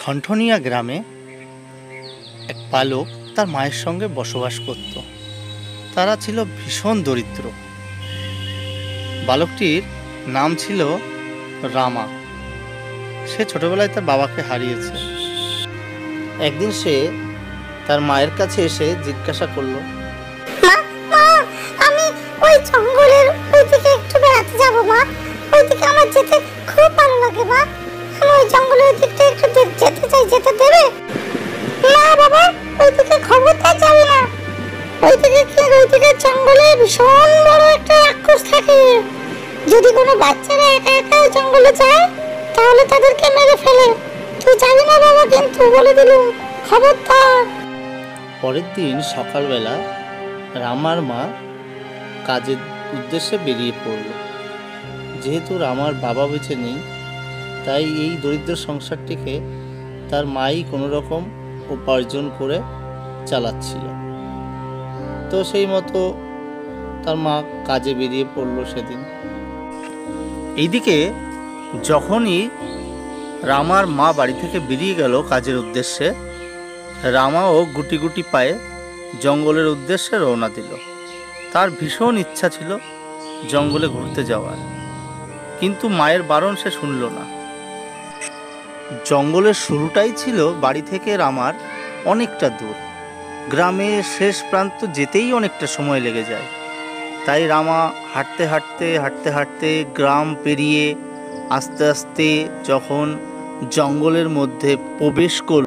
ঠনঠনিয়া গ্রামে এক বালক তার মায়ের সঙ্গে বসবাস করত। তারা ছিল ভীষণ দরিদ্র। বালকটির নাম ছিল রামা। সে ছোটবেলায় তার বাবাকে হারিয়েছে। একদিন সে তার মায়ের কাছে এসে জিজ্ঞাসা করলো, মা, মা, আমি ওই জঙ্গলের ওইদিকে একটু বেড়াতে যাব মা। ওইদিকে আমার যেতে খুব ভালো লাগে মা। আমি ওই জঙ্গলের দিকটা একটু যেতে চাই, যেতে দেবে? না বাবা, ওইদিকে খবরদার যাবে না। ওইদিকে জঙ্গলে ভীষণ বড় একটা রাক্ষস থাকে। যদি কোনো বাচ্চারা একা একা জঙ্গলে যায় তাহলে তাদেরকে মেরে ফেলে। তুই যাবি না বাবা, কিন্তু বলে দিলুম, খবরদার। পরের দিন সকালবেলা রামার মা কাজের উদ্দেশ্যে বেরিয়ে পড়ল। যেহেতু রামার বাবা বেঁচে নেই, তাই এই দরিদ্র সংসারটিকে তার মাই কোনো রকম উপার্জন করে চালাচ্ছিল। তো সেই মতো তার মা কাজে বেরিয়ে পড়ল সেদিন। এইদিকে যখনই রামার মা বাড়ি থেকে বেরিয়ে গেল কাজের উদ্দেশ্যে, রামাও গুটি গুটি পায়ে জঙ্গলের উদ্দেশ্যে রওনা দিল। তার ভীষণ ইচ্ছা ছিল জঙ্গলে ঘুরতে যাওয়ার, কিন্তু মায়ের বারণ সে শুনল না। জঙ্গলের শুরুটাই ছিল বাড়ি থেকে রামার অনেকটা দূর। গ্রামের শেষ প্রান্ত যেতেই অনেকটা সময় লেগে যায়। তাই রামা হাঁটতে হাঁটতে হাঁটতে হাঁটতে গ্রাম পেরিয়ে আস্তে আস্তে যখন জঙ্গলের মধ্যে প্রবেশ করল,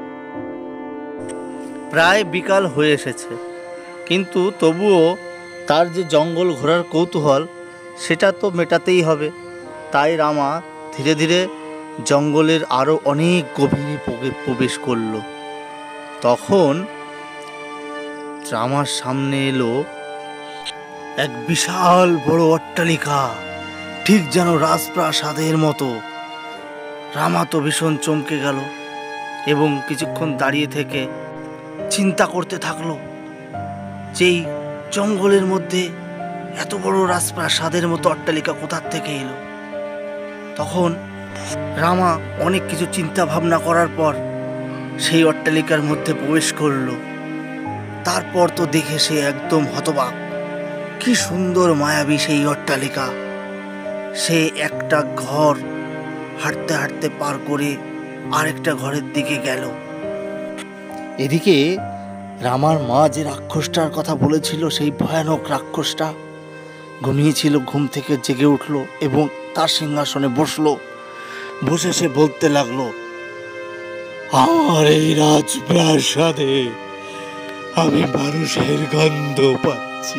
প্রায় বিকাল হয়ে এসেছে। কিন্তু তবুও তার যে জঙ্গল ঘোরার কৌতূহল, সেটা তো মেটাতেই হবে। তাই রামা ধীরে ধীরে জঙ্গলের আরও অনেক গভীরে প্রবেশ করল। তখন রামার সামনে এলো এক বিশাল বড় অট্টালিকা, ঠিক যেন রাজপ্রাসাদের মতো। রামা তো ভীষণ চমকে গেল এবং কিছুক্ষণ দাঁড়িয়ে থেকে চিন্তা করতে থাকলো, যেই জঙ্গলের মধ্যে এত বড় রাজপ্রাসাদের মতো অট্টালিকা কোথার থেকে এলো। তখন রামা অনেক কিছু চিন্তা ভাবনা করার পর সেই অট্টালিকার মধ্যে প্রবেশ করলো। তারপর তো দেখে সে একদম হতবাক। কি সুন্দর মায়াবী সেই অট্টালিকা! সে একটা ঘর হাঁটতে হাঁটতে পার করে আরেকটা ঘরের দিকে গেল। এদিকে রামার মা যে রাক্ষসটার কথা বলেছিল, সেই ভয়ানক রাক্ষসটা ঘুমিয়েছিল, ঘুম থেকে জেগে উঠল এবং তার সিংহাসনে বসলো। বসে সে বলতে লাগলো, আমার এই রাজপ্রাসাদে আমি মানুষের গন্ধ পাচ্ছি।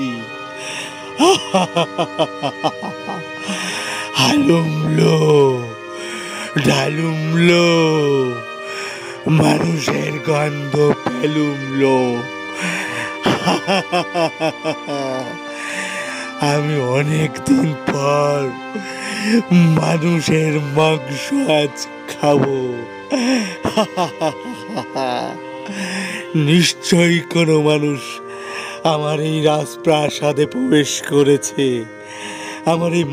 হালুমলো ডালুমলো, মানুষের গন্ধ পেলুমলো। আমি অনেক দিন পর মানুষের মাংস আজ খাবো। নিশ্চয়ই কোনো মানুষ আমার এই রাজপ্রাসাদে প্রবেশ করেছে। আমার এই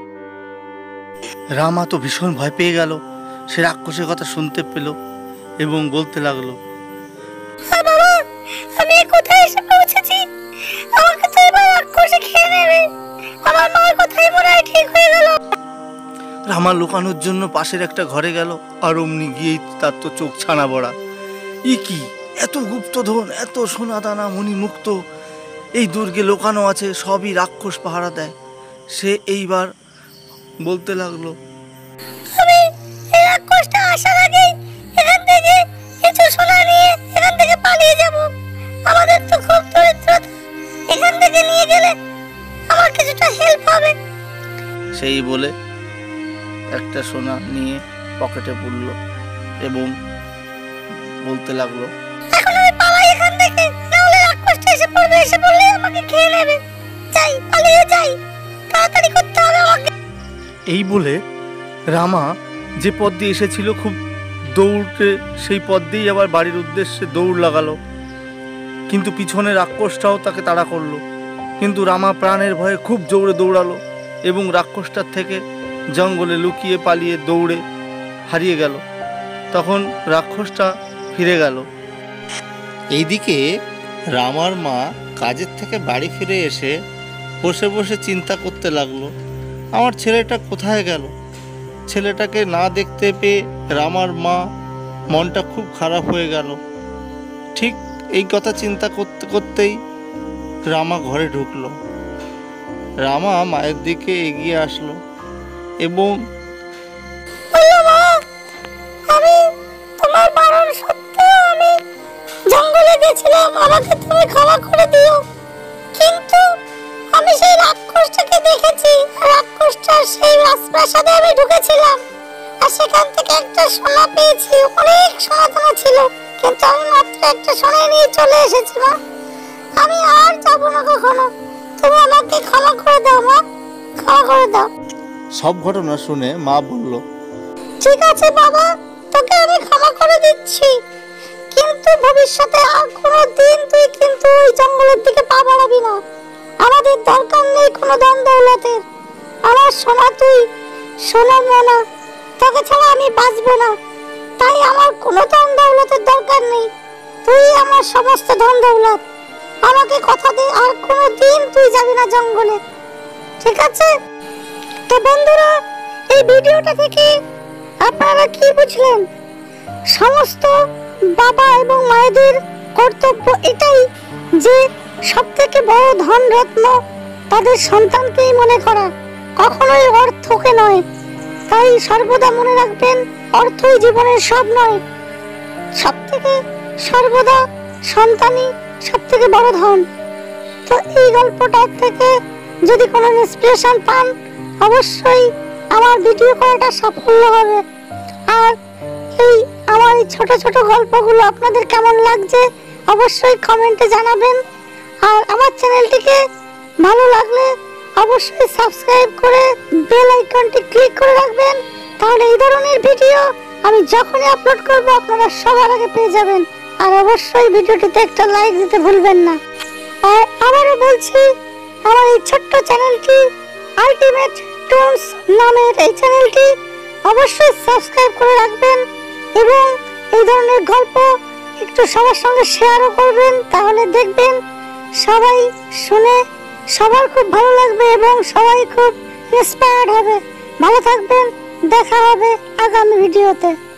রামা তো ভীষণ ভয় পেয়ে গেল। সে রাক্ষসের কথা শুনতে পেল এবং বলতে লাগলো, বাবা, আমি কোথায় এসে পৌঁছেছি? আমাকে তো এবার রাক্ষসে খেয়ে নেবে। আমার মার কথাই মনে হয় ঠিক হয়ে গেল। রামা লুকানোর জন্য পাশের একটা ঘরে গেল, আর অমনি গিয়েই তার তো চোখ ছানা বড়া। ই কি, এত গুপ্তধন, এত সোনা দানা মণি মুক্ত এই দুর্গে লোকানো আছে, সবই রাক্ষস পাহারা দেয়। সে এইবার বলতে লাগলো, আমি এই রাক্ষসটা আসার আগেই এখান থেকে কিছু সোনা নিয়ে এখান থেকে পালিয়ে যাব। আমাদের তো খুব দরিদ্রতা, এখান থেকে নিয়ে গেলে আমার কিছুটা হেল্প হবে। সেই বলে একটা সোনা নিয়ে পকেটে পুরল এবং বলতে লাগলো, এখন আমি পালাই এখান থেকে, নাহলে রাক্ষসটা এসে পড়লে আমাকে খেয়ে নেবে। যাই, পালিয়ে যাই, তাড়াতাড়ি করতে হবে আমাকে। এই বলে রামা যে পথ দিয়ে এসেছিল খুব দৌড়ে সেই পথ দিয়েই আবার বাড়ির উদ্দেশ্যে দৌড় লাগালো। কিন্তু পিছনে রাক্ষসটাও তাকে তাড়া করলো। কিন্তু রামা প্রাণের ভয়ে খুব জোরে দৌড়ালো এবং রাক্ষসটার থেকে জঙ্গলে লুকিয়ে পালিয়ে দৌড়ে হারিয়ে গেল। তখন রাক্ষসটা ফিরে গেল। এইদিকে রামার মা কাজের থেকে বাড়ি ফিরে এসে বসে বসে চিন্তা করতে লাগলো, আমার ছেলেটা কোথায় গেল। ছেলেটাকে না দেখতে পেয়ে রামার মা মনটা খুব খারাপ হয়ে গেল। ঠিক এই কথা চিন্তা করতে করতেই রামা ঘরে ঢুকলো। রামা মায়ের দিকে এগিয়ে আসলো এবং আমি তোমার বারণ সত্ত্বেও আমি জঙ্গলে গেছিলাম, আমাকে তুমি ক্ষমা করে দিও। কিন্তু আমি সেই রাক্ষসটাকে দেখেছি, রাক্ষসটার সেই রাজপ্রাসাদে আমি ঢুকেছিলাম আর সেখান থেকে একটা সোনা পেয়েছি, অনেক সোনা দানা ছিল, কিন্তু আমি মাত্র একটা সোনা নিয়ে চলে এসেছি মা। আমি আর যাবো না কখনো, তুমি আমাকে ক্ষমা করে দাও মা, ক্ষমা করে দাও। সব ঘটনা শুনে মা বলল, ঠিক আছে বাবা, তোকে আমি ক্ষমা করে দিচ্ছি, কিন্তু ভবিষ্যতে আর কোনো দিন তুই কিন্তু ওই জঙ্গলের দিকে পা বাড়াবি না। আমাদের দরকার নেই কোনো ধন দৌলতের, আমার সোনা তুই শোনাবো না, তোকে ছাড়া আমি বাঁচবো না, তাই আমার কোনো ধন দৌলতের দরকার নেই, তুই আমার সমস্ত ধন দৌলত। আমাকে কথা দে আর কোনো দিন তুই যাবি না জঙ্গলে, ঠিক আছে? তো বন্ধুরা, এই ভিডিওটা থেকে আপনারা কি বুঝলেন? সমস্ত বাবা এবং মায়েদের কর্তব্য এটাই যে সবথেকে বড় ধন রত্ন তাদের সন্তানকেই মনে করা, কখনোই অর্থকে নয়। তাই সর্বদা মনে রাখবেন, অর্থই জীবনের সব নয়, সবথেকে সর্বদা সন্তানই সবথেকে বড় ধন। তো এই গল্পটা থেকে যদি কোনো ইন্সপিরেশন পান, অবশ্যই আমার ভিডিও করাটা সাফল্য হবে। আর আমার এই ছোট ছোট গল্পগুলো আপনাদের কেমন লাগছে অবশ্যই কমেন্টে জানাবেন। আর আমার চ্যানেলটিকে ভালো লাগলে অবশ্যই সাবস্ক্রাইব করে বেল আইকনটি ক্লিক করে রাখবেন, তাহলে এই ধরনের ভিডিও আমি যখনই আপলোড করব আপনারা সবার আগে পেয়ে যাবেন। আর অবশ্যই ভিডিওটিতে একটা লাইক দিতে ভুলবেন না। আর আবারও বলছি, আমার এই ছোট্ট চ্যানেলটি আলটিমেট টুনস নামের এই চ্যানেলটি অবশ্যই সাবস্ক্রাইব করে রাখবেন এবং এই ধরনের গল্প একটু সবার সঙ্গে শেয়ারও করবেন, তাহলে দেখবেন সবাই শুনে সবার খুব ভালো লাগবে এবং সবাই খুব ইন্সপায়ার্ড হবে। ভালো থাকবেন, দেখা হবে আগামী ভিডিওতে।